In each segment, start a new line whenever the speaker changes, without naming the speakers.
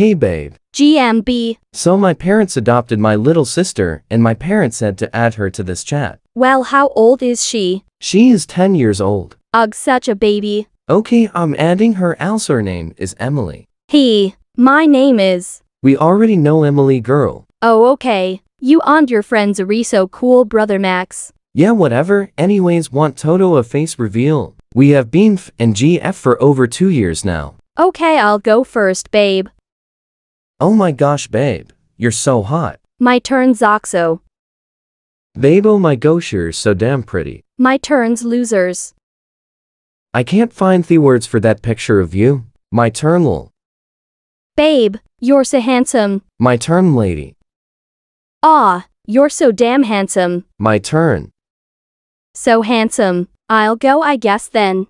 Hey babe.
GMB.
So my parents adopted my little sister and my parents said to add her to this chat.
Well, how old is she?
She is 10 years old.
Ugh, such a baby.
Okay, I'm adding her. Also, her name is Emily.
My name is.
We already know Emily girl.
Oh, okay. You and your friends are so cool, brother Max.
Yeah, whatever. Anyways, want Toto a face reveal? We have been F and GF for over 2 years now.
Okay, I'll go first, babe.
Oh my gosh, babe. You're so hot.
My turn, Zoxo.
Babe, oh my gosh, you're so damn pretty.
My turn's losers.
I can't find the words for that picture of you. My turn, lol.
Babe, you're so handsome.
My turn, lady.
Aw, you're so damn handsome.
My turn.
So handsome. I'll go, I guess then.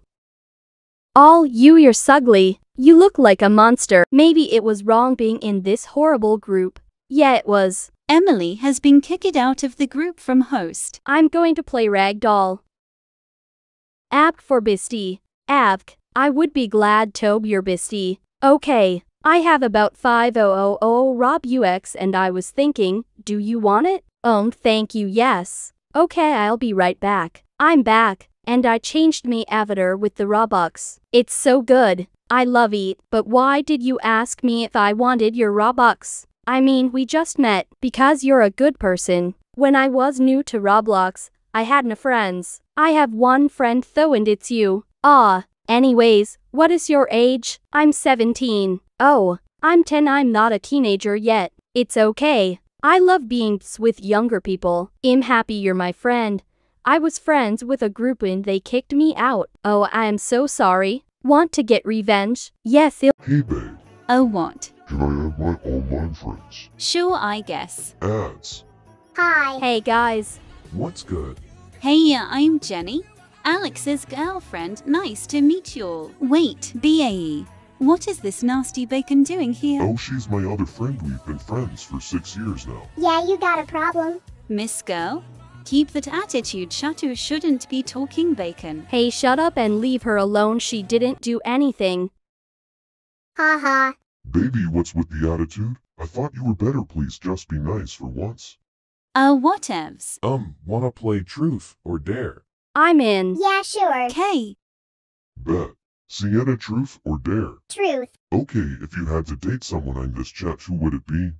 You're sugly. You look like a monster. Maybe it was wrong being in this horrible group. Yeah, it was.
Emily has been kicked out of the group from host.
I'm going to play ragdoll. Abk for Bisty. Abk, I would be glad to be your Bisty. Okay, I have about 5000 Rob UX and I was thinking, do you want it? Thank you, yes. Okay, I'll be right back. I'm back, and I changed me avatar with the Robux. It's so good. I love it, but why did you ask me if I wanted your Robux? I mean, we just met, because you're a good person. When I was new to Roblox, I had no friends. I have one friend though and it's you. Anyways, what is your age? I'm 17. Oh, I'm 10. I'm not a teenager yet. It's okay. I love being with younger people. I'm happy you're my friend. I was friends with a group and they kicked me out. Oh, I am so sorry. Want to get revenge? Yes,
Hey babe,
Oh, what?
can I add my online friends?
Sure, I guess.
Ads.
Hi. Hey guys.
What's good?
Hey, I'm Jenny. Alex's girlfriend. Nice to meet you all. Wait, BAE. What is this nasty bacon doing here?
Oh, she's my other friend. We've been friends for 6 years now.
Yeah, you got a problem.
Miss Girl? Keep that attitude. Shatu shouldn't be talking bacon.
Hey, shut up and leave her alone. She didn't do anything.
Haha.
Baby, what's with the attitude? I thought you were better. Please just be nice for once.
Whatevs.
Wanna play truth or dare?
I'm in.
Yeah, sure.
Okay.
Bet. Sienna, truth or dare?
Truth.
Okay, if you had to date someone in this chat, who would it be?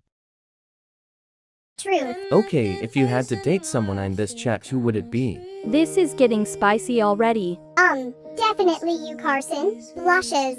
Truth.
Okay, if you had to date someone in this chat, who would it be?
This is getting spicy already.
Definitely you, Carson. Blushes.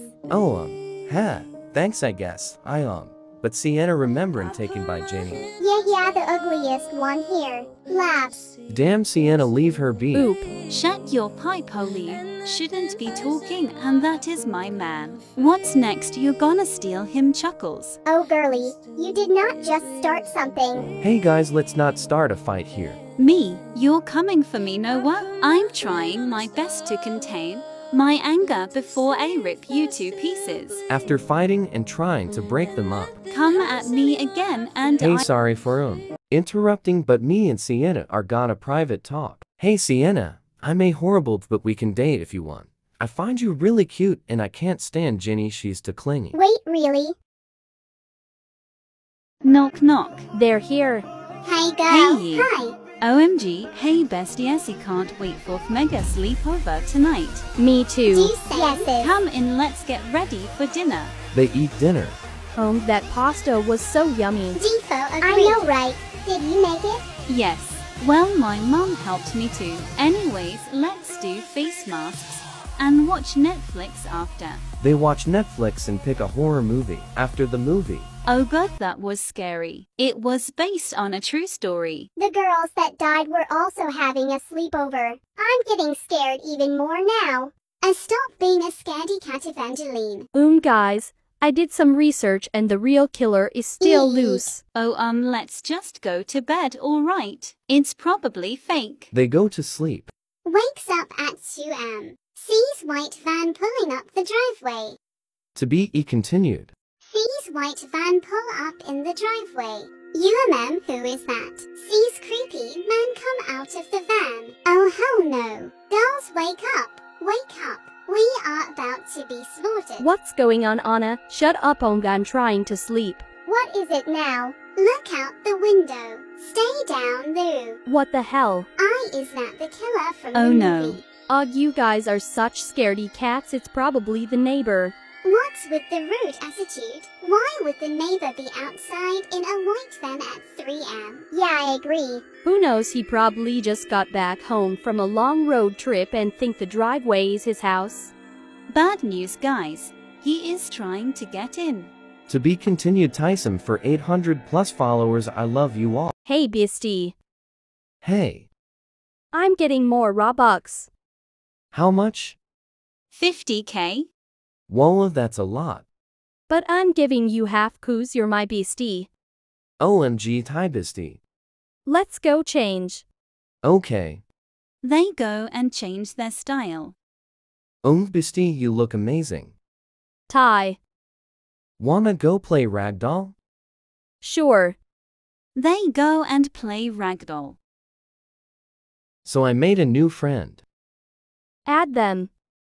Thanks I guess. But Sienna remembering taken by Jenny.
Yeah, the ugliest one here. Laughs.
Damn Sienna, leave her be.
Oop.
Shut your pipe, Holy. Shouldn't be talking, and that is my man. What's next? You're gonna steal him, Chuckles.
Oh, girly, you did not just start something.
Hey guys, let's not start a fight here.
Me? You're coming for me, Noah? I'm trying my best to contain my anger before I rip you to pieces.
After fighting and trying to break them up.
Come at me again and
Hey, sorry for interrupting, but me and Sienna are got a private talk. Hey Sienna, I'm horrible, but we can date if you want. I find you really cute and I can't stand Jenny, she's too clingy.
Wait, really?
Knock knock.
They're here.
Hey, girl.
Hey.
Hi.
OMG, hey besties, I can't wait for mega sleepover tonight.
Me too.
Yeses.
Come in, let's get ready for dinner.
They eat dinner.
That pasta was so yummy.
Defo agreed. I know, right? Did you make it?
Yes. Well, my mom helped me too. Anyways, let's do face masks and watch Netflix after.
They watch Netflix and pick a horror movie after the movie.
Oh god, that was scary. It was based on a true story.
The girls that died were also having a sleepover. I'm getting scared even more now. Stop being a scaredy cat, Evangeline.
Guys, I did some research and the real killer is still loose.
Oh, let's just go to bed, alright? It's probably fake.
They go to sleep.
Wakes up at 2 am. Sees white van pulling up the driveway.
To be continued.
Sees white van pull up in the driveway. Who is that? Sees creepy man come out of the van. Oh hell no. Girls, wake up. Wake up. We are about to be slaughtered.
What's going on, Anna? Shut up, Ong. I'm trying to sleep.
What is it now? Look out the window. Stay down, Lou.
What the hell?
Is that the killer from
Oh
the
no.
movie?
Ugh, you guys are such scaredy cats. It's probably the neighbor.
What's with the rude attitude? Why would the neighbor be outside in a white van at 3 a.m.? Yeah, I agree.
Who knows, he probably just got back home from a long road trip and think the driveway is his house.
Bad news, guys. He is trying to get in.
To be continued. Tyson for 800 plus followers. I love you all.
Hey, bestie.
Hey,
I'm getting more Robux.
how much?
50k?
Whoa, that's a lot.
But I'm giving you half 'cause you're my bestie.
OMG, Ty bestie.
Let's go change.
Okay.
They go and change their style.
Bestie, you look amazing.
Ty.
Wanna go play ragdoll?
Sure.
They go and play ragdoll.
So I made a new friend.
Add them.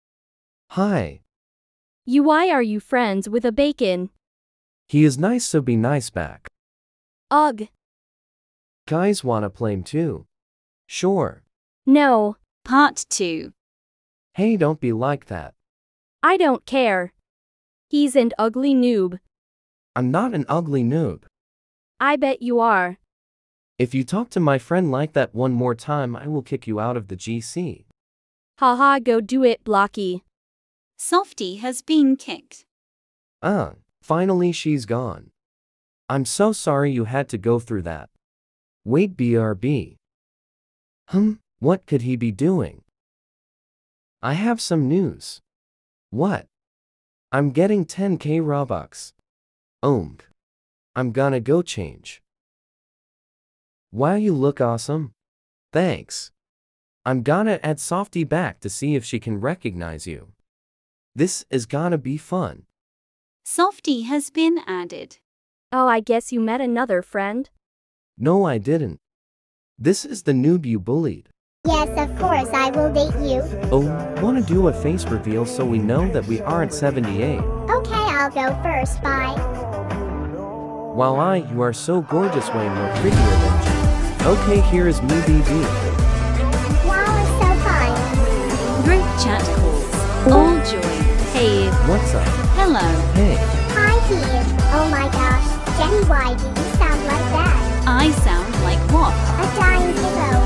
Hi.
Why are you friends with a bacon?
He is nice, so be nice back.
Ugh.
Guys wanna play him too? Sure.
No.
Part 2.
Hey, don't be like that.
I don't care. He's an ugly noob.
I'm not an ugly noob.
I bet you are.
If you talk to my friend like that one more time, I will kick you out of the GC.
Haha, go do it, Blocky.
Softy has been kicked.
Finally she's gone. I'm so sorry you had to go through that. Wait, BRB. What could he be doing? I have some news. What? I'm getting 10k Robux. I'm gonna go change. Wow, you look awesome. Thanks. I'm gonna add Softy back to see if she can recognize you. This is gonna be fun.
Softy has been added.
Oh, I guess you met another friend.
No, I didn't. This is the noob you bullied.
Yes, of course I will date you.
Wanna do a face reveal so we know that we aren't 78?
Okay, I'll go first, bye.
Wow, you are so gorgeous, way more prettier than you. Okay, here is me, BB.
Wow, it's so fun.
Group chat calls. All joy.
Hey.
What's up?
Hello.
Hey.
Hi, Here. Oh my gosh, Jenny, why do you sound like that?
I sound like what?
A dying pillow.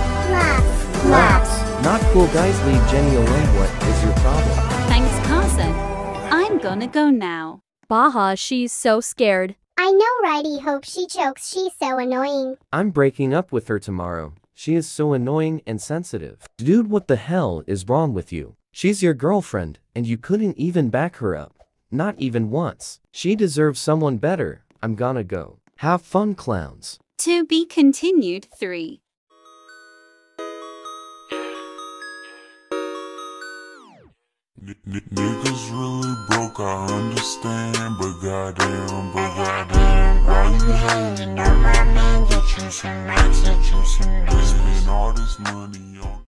Laughs.
Not cool, guys, leave Jenny alone. What is your problem?
Thanks, Carson. I'm gonna go now.
Baha, she's so scared.
I know, righty, hope she chokes, she's so annoying.
I'm breaking up with her tomorrow. She is so annoying and sensitive. Dude, what the hell is wrong with you? She's your girlfriend, and you couldn't even back her up. Not even once. She deserves someone better. I'm gonna go. Have fun, clowns.
To be continued 3.
Niggas really broke, I understand, but goddamn, why you hating on my man? Get you some racks, get you some. Spend all this money on